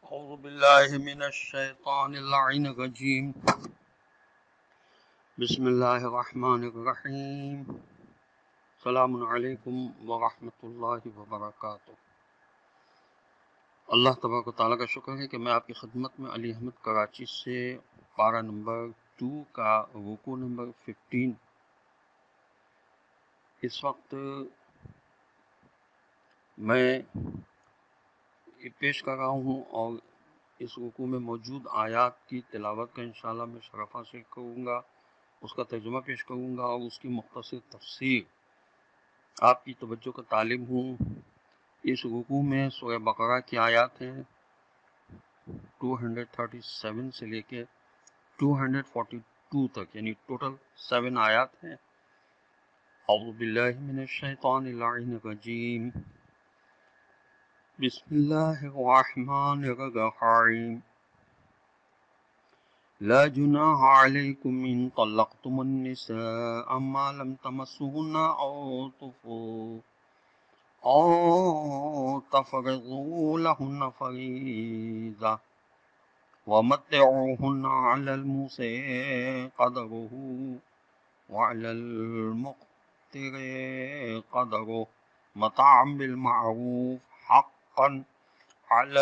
أعوذ بالله من الشيطان اللعين الرجيم. بسم الله الرحمن الرحیم. السلام علیکم ورحمۃ اللہ وبرکاتہ. اللہ تبارک و تعالیٰ کا شکر ہے کہ میں آپ کی خدمت میں علی احمد کراچی سے پارہ نمبر 2 کا رکوع نمبر 15 اس وقت میں پیش کر رہا ہوں، اور اس رکوع میں موجود آیات کی تلاوت کا انشاءاللہ میں شرف حاصل کروں گا، اس کا ترجمہ پیش کروں گا اور اس کی مختصر تفسیر آپ کی توجہ کا طالب ہوں. اس رکوع میں سورہ بقرہ کی آیات ہیں 237 سے لے کے 242 تک، یعنی ٹوٹل 7 آیات ہیں. اعوذ باللہ من الشیطان اللعین الرجیم. بسم اللہ الرحمن الرحیم. لا جناح علیکم ان طلقتم النساء ما لم تمسوهن أو تفرضوا لهن فريضة ومتعوهن على الموسع قدره وعلى المقتر قدره متاعا بالمعروف حقا على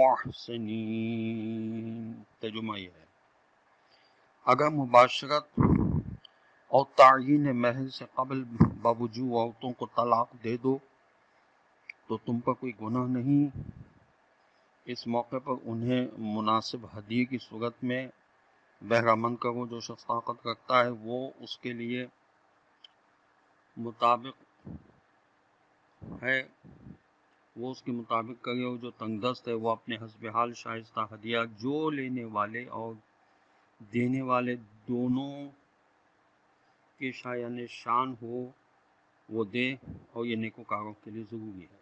المحسنين. ترجمہ یہ ہے، اگر مباشرت اور تعیین مہر سے قبل باوجود عورتوں کو طلاق دے دو تو تم پر کوئی گناہ نہیں. اس موقع پر انہیں مناسب ہدیے کی صورت میں بہرہ مند کرو. جو شخص طاقت رکھتا ہے وہ اس کے لیے مطابق ہے، وہ اس کے مطابق کرے، اور جو تنگ دست ہے وہ اپنے حسب حال شائستہ ہدیہ جو لینے والے اور دینے والے دونوں کے شایان شان ہو وہ دے، اور یہ نیکوکاروں کے لیے ضروری ہے.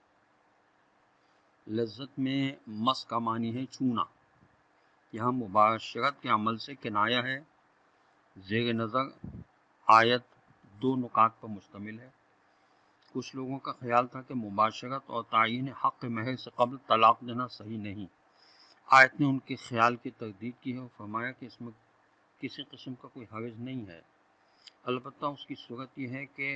لذت میں مس کا معنی ہے چھونا. یہاں مباشرت کے عمل سے کنایہ ہے. زیر نظر آیت 2 نکات پر مشتمل ہے. کچھ لوگوں کا خیال تھا کہ مباشرت اور تعیین حق مہر سے قبل طلاق دینا صحیح نہیں. آیت نے ان کے خیال کی تردید کی ہے اور فرمایا کہ اس میں کسی قسم کا کوئی حرج نہیں ہے، البتہ اس کی صورت یہ ہے کہ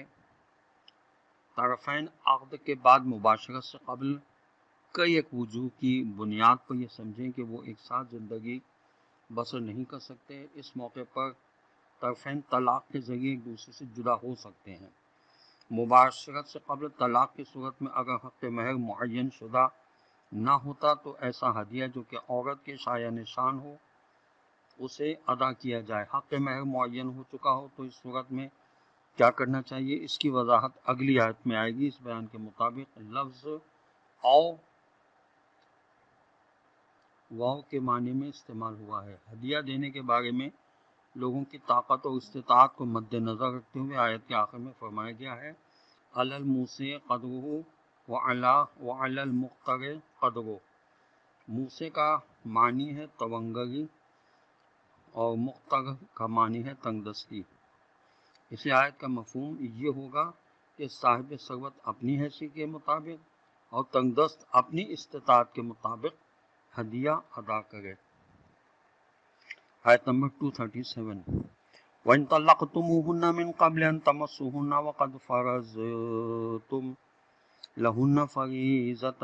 طرفین عقد کے بعد مباشرت سے قبل کئی ایک وجوہ کی بنیاد پر یہ سمجھیں کہ وہ ایک ساتھ زندگی بسر نہیں کر سکتے. اس موقع پر طرفین طلاق کے ذریعے ایک دوسرے سے جدا ہو سکتے ہیں. مباشرت سے قبل طلاق کی صورت میں اگر حق مہر معین شدہ نہ ہوتا تو ایسا ہدیہ جو کہ عورت کے شایان شان ہو اسے ادا کیا جائے. حق مہر معین ہو چکا ہو تو اس صورت میں کیا کرنا چاہیے، اس کی وضاحت اگلی آیت میں آئے گی. اس بیان کے مطابق لفظ او واو کے معنی میں استعمال ہوا ہے. ہدیہ دینے کے بارے میں لوگوں کی طاقت اور استطاعت کو مد نظر رکھتے ہوئے آیت کے آخر میں فرمایا گیا ہے علی الموسع قدرہ وعلی المقتر قدرہ. موسع کا معنی ہے تونگری اور مقتر کا معنی ہے تنگ دستی. اس آیت کا مفہوم یہ ہوگا کہ صاحب ثروت اپنی حیثیت کے مطابق اور تنگ دست اپنی استطاعت کے مطابق ہدیہ ادا کرے. آیت نمبر 237. وَإِن طَلَّقْتُمُوهُنَّ مِن قَبْلِ أَن تَمَسُّوهُنَّ وَقَدْ فَرَضْتُمْ لَهُنَّ فَرِيضَةً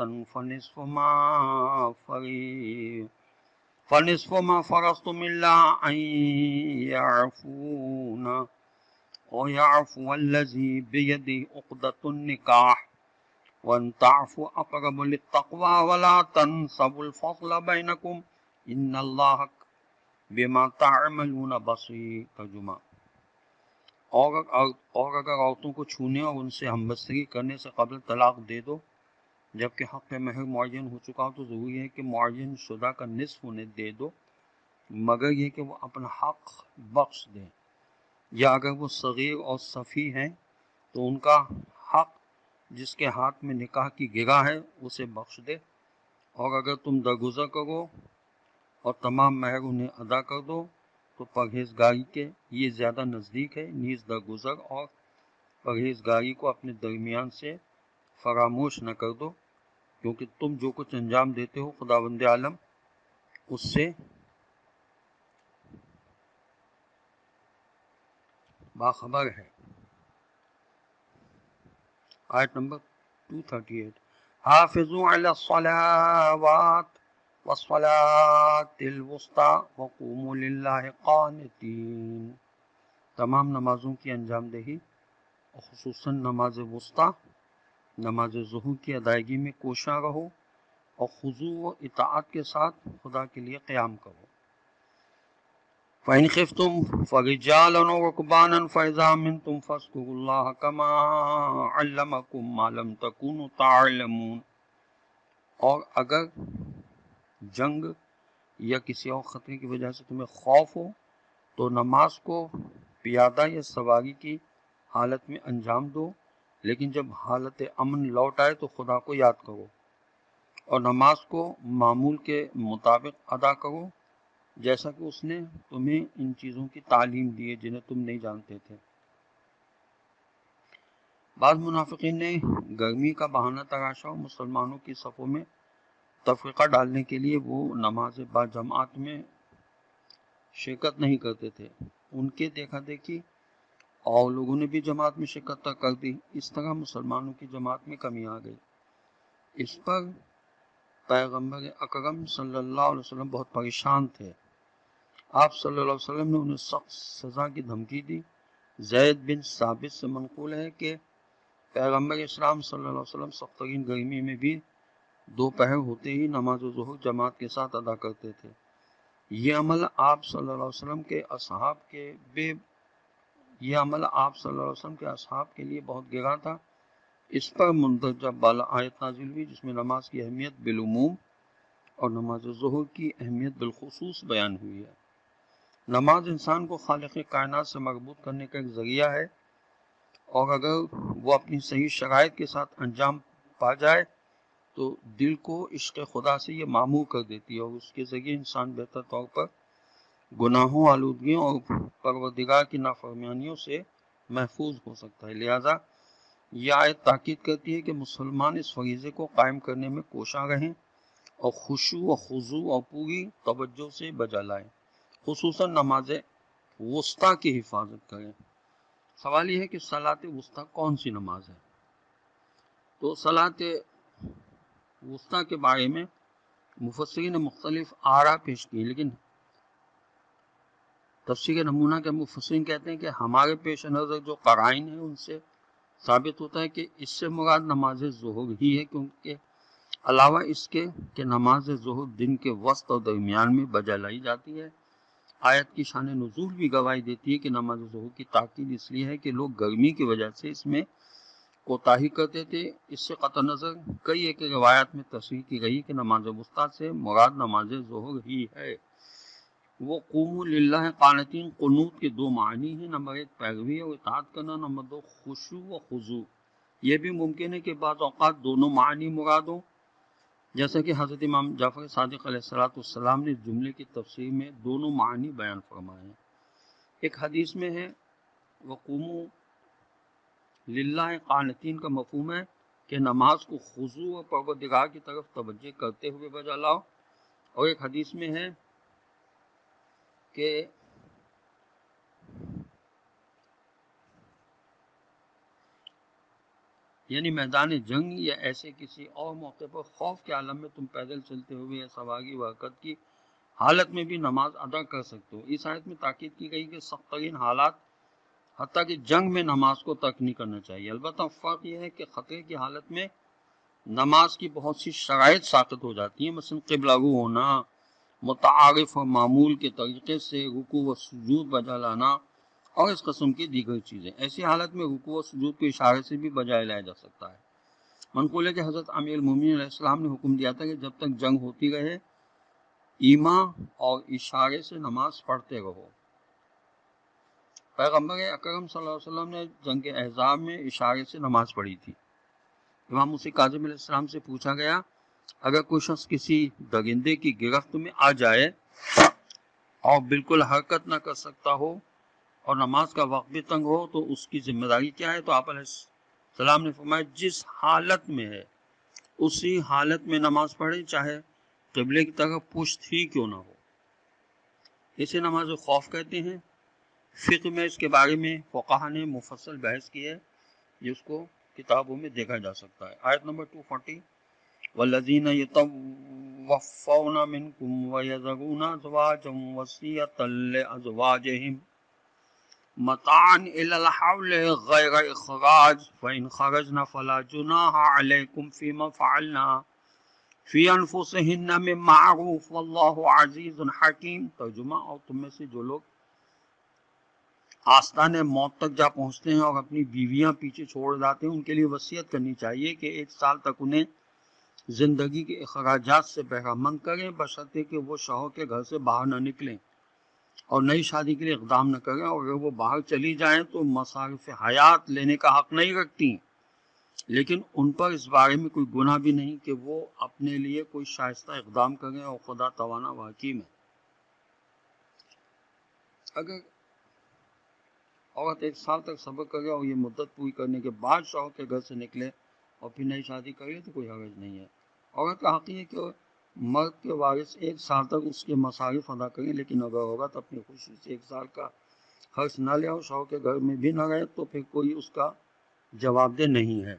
فَنِصْفُ مَا فَرَضْتُمْ إِلَّا أَن يَعْفُونَ وَيَعْفُوَ الَّذِي بِيَدِهِ عُقْدَةُ النِّكَاحِ وَأَن تَعْفُوا أَقْرَبُ لِلتَّقْوَىٰ وَلَا تَنسَوْا الْفَضْلَ بَيْنَكُمْ إِنَّ اللَّهَ بِمَا تَعْمَلُونَ بَصِيرٌ. ترجمہ: اور اگر عورتوں کو چھونے اور ان سے ہمبستگی کرنے سے قبل طلاق دے دو جبکہ حق مہر معین ہو چکا ہو تو ضروری ہے کہ معین شدہ کا نصف انہیں دے دو، مگر یہ کہ وہ اپنا حق بخش دیں، یا اگر وہ صغیر اور صفی ہیں تو ان کا حق جس کے ہاتھ میں نکاح کی گرہ ہے اسے بخش دے. اور اگر تم درگزر کرو اور تمام مہر انہیں ادا کر دو تو پرہیزگاری کے یہ زیادہ نزدیک ہے. نیز درگزر اور پرہیزگاری کو اپنے درمیان سے فراموش نہ کر دو، کیونکہ تم جو کچھ انجام دیتے ہو خداوند عالم اس سے باخبر ہے۔ آیت نمبر 238 حافظوا علی الصلاوات والصلاة الوسطی وقوموا للہ قانتین، تمام نمازوں کی انجام دہی اور خصوصاً نماز وسطی، نماز ظہر کی ادائیگی میں کوشاں رہو اور خضوع و اطاعت کے ساتھ خدا کے لیے قیام کرو۔ فَإِنْ خِفْتُمْ فَرِجَالًا وَرُكْبَانًا فَإِذَا أَمِنْتُمْ فَاذْكُرُوا اللَّهَ كَمَا عَلَّمَكُم مَّا لَمْ تَكُونُوا تَعْلَمُونَ، اور اگر جنگ یا کسی اور خطرے کی وجہ سے تمہیں خوف ہو تو نماز کو پیادہ یا سواری کی حالت میں انجام دو، لیکن جب حالت امن لوٹ آئے تو خدا کو یاد کرو اور نماز کو معمول کے مطابق ادا کرو، جیسا کہ اس نے تمہیں ان چیزوں کی تعلیم دی ہے جنہیں تم نہیں جانتے تھے۔ بعض منافقین نے گرمی کا بہانہ تراشا اور مسلمانوں کی صفوں میں تفرقہ ڈالنے کے لیے وہ نماز با جماعت میں شرکت نہیں کرتے تھے، ان کے دیکھا دیکھی اور لوگوں نے بھی جماعت میں شرکت کر دی، اس طرح مسلمانوں کی جماعت میں کمی آ گئی۔ اس پر پیغمبر اکرم صلی اللہ علیہ وسلم بہت پریشان تھے۔ آپ صلی اللہ علیہ وسلم نے انہیں سخت سزا کی دھمکی دی۔ زید بن ثابت سے منقول ہے کہ پیغمبر اسلام صلی اللہ علیہ وسلم سخت ترین گرمی میں بھی دوپہر ہوتے ہی نماز ظہر جماعت کے ساتھ ادا کرتے تھے۔ یہ عمل آپ صلی اللہ علیہ وسلم کے اصحاب کے لیے بہت گراں تھا۔ اس پر مندرجہ بالا آیت نازل ہوئی جس میں نماز کی اہمیت بالعموم اور نماز ظہر کی اہمیت بالخصوص بیان ہوئی ہے۔ نماز انسان کو خالق کائنات سے مربوط کرنے کا ایک ذریعہ ہے، اور اگر وہ اپنی صحیح شرائط کے ساتھ انجام پا جائے تو دل کو عشق خدا سے یہ معمور کر دیتی ہے، اور اس کے ذریعے انسان بہتر طور پر گناہوں، آلودگیوں اور پروردگار کی نافرمانیوں سے محفوظ ہو سکتا ہے۔ لہذا یہ آیت تاکید کرتی ہے کہ مسلمان اس فریضے کو قائم کرنے میں کوشاں رہیں اور خشوع و خضوع اور پوری توجہ سے بجا لائیں، خصوصاً نماز وسطی کی حفاظت کریں۔ سوال یہ ہے کہ صلاۃ وسطی کون سی نماز ہے؟ تو صلاۃ وسطی کے بارے میں مفسرین نے مختلف آراء پیش کی، لیکن تفسیر نمونہ کے مفسرین کہتے ہیں کہ ہمارے پیش نظر جو قرائن ہیں ان سے ثابت ہوتا ہے کہ اس سے مراد نماز ظہر ہی ہے، کیونکہ علاوہ اس کے کہ نماز ظہر دن کے وسط اور درمیان میں بجا لائی جاتی ہے، آیت کی شان نزول بھی گواہی دیتی ہے کہ نماز ظہر کی تاکید اس لیے ہے کہ لوگ گرمی کی وجہ سے اس میں کوتاہی کرتے تھے۔ اس سے قطع نظر کئی ایک روایات میں تصریح کی گئی کہ نماز وسطی سے مراد نماز ظہر ہی ہے۔ وہ قوموا للہ قانتین، قنوت کے دو معنی ہیں، نمبر ایک پیروی اور اطاعت کرنا، نمبر دو خشوع و خضوع۔ یہ بھی ممکن ہے کہ بعض اوقات دونوں معنی مراد ہوں، جیسا کہ حضرت امام جعفر صادق علیہ السلام نے جملے کی تفسیر میں دونوں معنی بیان فرمائے ہیں۔ ایک حدیث میں ہے وقوموا للہ قانتین کا مفہوم ہے کہ نماز کو خضوع و پروردگار کی طرف توجہ کرتے ہوئے بجا لاؤ، اور ایک حدیث میں ہے کہ یعنی میدان جنگ یا ایسے کسی اور موقع پر خوف کے عالم میں تم پیدل چلتے ہوئے یا سواری و حرکت کی حالت میں بھی نماز ادا کر سکتے ہو۔ اس آیت میں تاکید کی گئی کہ سخت ترین حالات حتیٰ کہ جنگ میں نماز کو ترک نہیں کرنا چاہیے۔ البتہ فرق یہ ہے کہ خطرے کی حالت میں نماز کی بہت سی شرائط ساقط ہو جاتی ہیں، مثلا قبلہ رو ہونا، متعارف اور معمول کے طریقے سے رکوع و سجود بجا لانا اور اس قسم کی دیگر چیزیں۔ ایسی حالت میں رکوع و سجود کے اشارے سے بھی بجا لایا جا سکتا ہے۔ منقول ہے کہ حضرت امیر المومنین علیہ السلام نے حکم دیا تھا کہ جب تک جنگ ہوتی رہے ایما اور اشارے سے نماز پڑھتے رہو۔ پیغمبر اکرم صلی اللہ علیہ وسلم نے جنگ احزاب میں اشارے سے نماز پڑھی تھی۔ امام موسی کاظم علیہ السلام سے پوچھا گیا اگر کوئی شخص کسی درندے کی گرفت میں آ جائے اور بالکل حرکت نہ کر سکتا ہو اور نماز کا وقت بھی تنگ ہو تو اس کی ذمہ داری کیا ہے؟ تو آپ علیہ السلام نے فرمایا جس حالت میں ہے اسی حالت میں نماز پڑھیں چاہے قبلے کی طرف پشت ہی کیوں نہ ہو. اسے نماز خوف کہتے ہیں. فقہ میں اس کے بارے میں فقہا نے مفصل بحث کی ہے، جس کو کتابوں میں دیکھا جا سکتا ہے. آیت نمبر 240 والذین یتوفون منکم ویذرون ازواجا وصیۃ لازواجہم متاعا الی الحول غیر اخراج فإن خرجن فلا جناح علیکم فیما فعلنا فی انفسہن من معروف واللہ عزیز حکیم. ترجمہ: اور تم میں سے جو لوگ آستانے موت تک جا پہنچتے ہیں اور اپنی بیویاں پیچھے چھوڑ جاتے ہیں، ان کے لیے وصیت کرنی چاہیے کہ 1 سال تک انہیں زندگی کے اخراجات سے بہرہ مند کریں، بشرطے کہ وہ شوہر کے گھر سے باہر نہ نکلیں اور نئی شادی کے لیے اقدام نہ کریں، اور اگر وہ باہر چلی جائیں تو مصارف حیات لینے کا حق نہیں رکھتی، لیکن ان پر اس بارے میں کوئی گناہ بھی نہیں کہ وہ اپنے لیے کوئی شائستہ اقدام کریں، اور خدا توانا و حکیم ہے. اگر عورت 1 سال تک صبر کرے اور یہ مدت پوری کرنے کے بعد شوہر کے گھر سے نکلے اور پھر نئی شادی کرے تو کوئی حرج نہیں ہے. عورت کا حق یہ ہے کہ مرد کے وارث 1 سال تک اس کے مصارف ادا کریں، لیکن اگر عورت اپنی خوشی سے 1 سال کا خرچ نہ لے اور شوہر کے گھر میں بھی نہ رہے تو پھر کوئی اس کا جواب دہ نہیں ہے.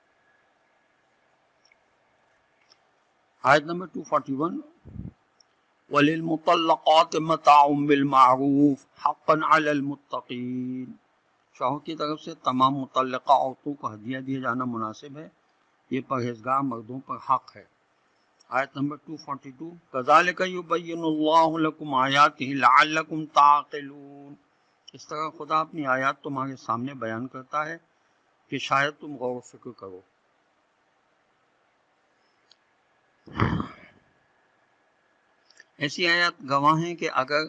آیت نمبر 241 وَلِلْمُطَلَّقَاتِ مَتَاعٌ بِالْمَعْرُوفِ حَقًّا عَلَى الْمُتَّقِينَ. شوہر کی طرف سے تمام متعلقہ عورتوں کو ہدیہ دیا جانا مناسب ہے، یہ پرہیزگار مردوں پر حق ہے. آیت نمبر 242 كَذَلِكَ يُبَيِّنُ اللَّهُ لَكُمْ آيَاتِهِ لَعَلَّكُمْ تَعْقِلُونَ. اس طرح خدا اپنی آیات تمہارے سامنے بیان کرتا ہے کہ شاید تم غور و فکر کرو. ایسی آیات گواہ ہیں کہ اگر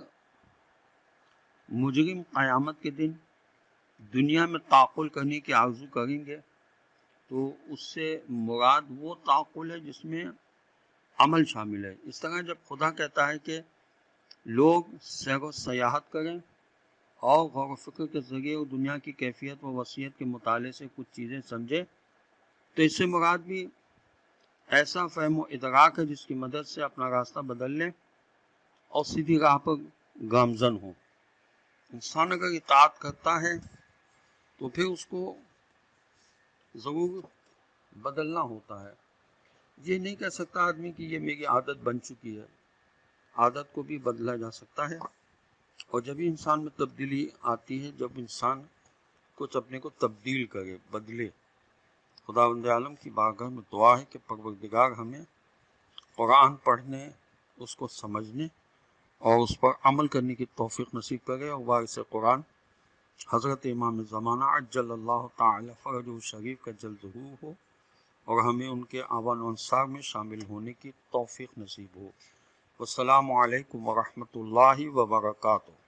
مجرم قیامت کے دن دنیا میں تعقل کرنے کی آرزو کریں گے تو اس سے مراد وہ تعقل ہے جس میں عمل شامل ہے. اس طرح جب خدا کہتا ہے کہ لوگ سیر و سیاحت کریں اور غور و فکر کے ذریعے دنیا کی کیفیت و وصیت کے مطالعے سے کچھ چیزیں سمجھے، تو اس سے مراد بھی ایسا فہم و ادراک ہے جس کی مدد سے اپنا راستہ بدل لیں اور سیدھی راہ پر گامزن ہو. انسان اگر اطاعت کرتا ہے تو پھر اس کو ضرور بدلنا ہوتا ہے. یہ نہیں کہہ سکتا آدمی کہ یہ میری عادت بن چکی ہے. عادت کو بھی بدلا جا سکتا ہے، اور جب ہی انسان میں تبدیلی آتی ہے جب انسان کچھ اپنے کو تبدیل کرے، بدلے. خداوند عالم کی بارگاہ میں دعا ہے کہ پروردگار ہمیں قرآن پڑھنے، اس کو سمجھنے اور اس پر عمل کرنے کی توفیق نصیب کرے، اور وارث قرآن حضرت امام زمانہ عجل اللہ تعالی فرجہ شریف کا جلد ظہور ہو، اور ہمیں ان کے اعوان و انصار میں شامل ہونے کی توفیق نصیب ہو. والسلام علیکم ورحمۃ اللہ وبرکاتہ.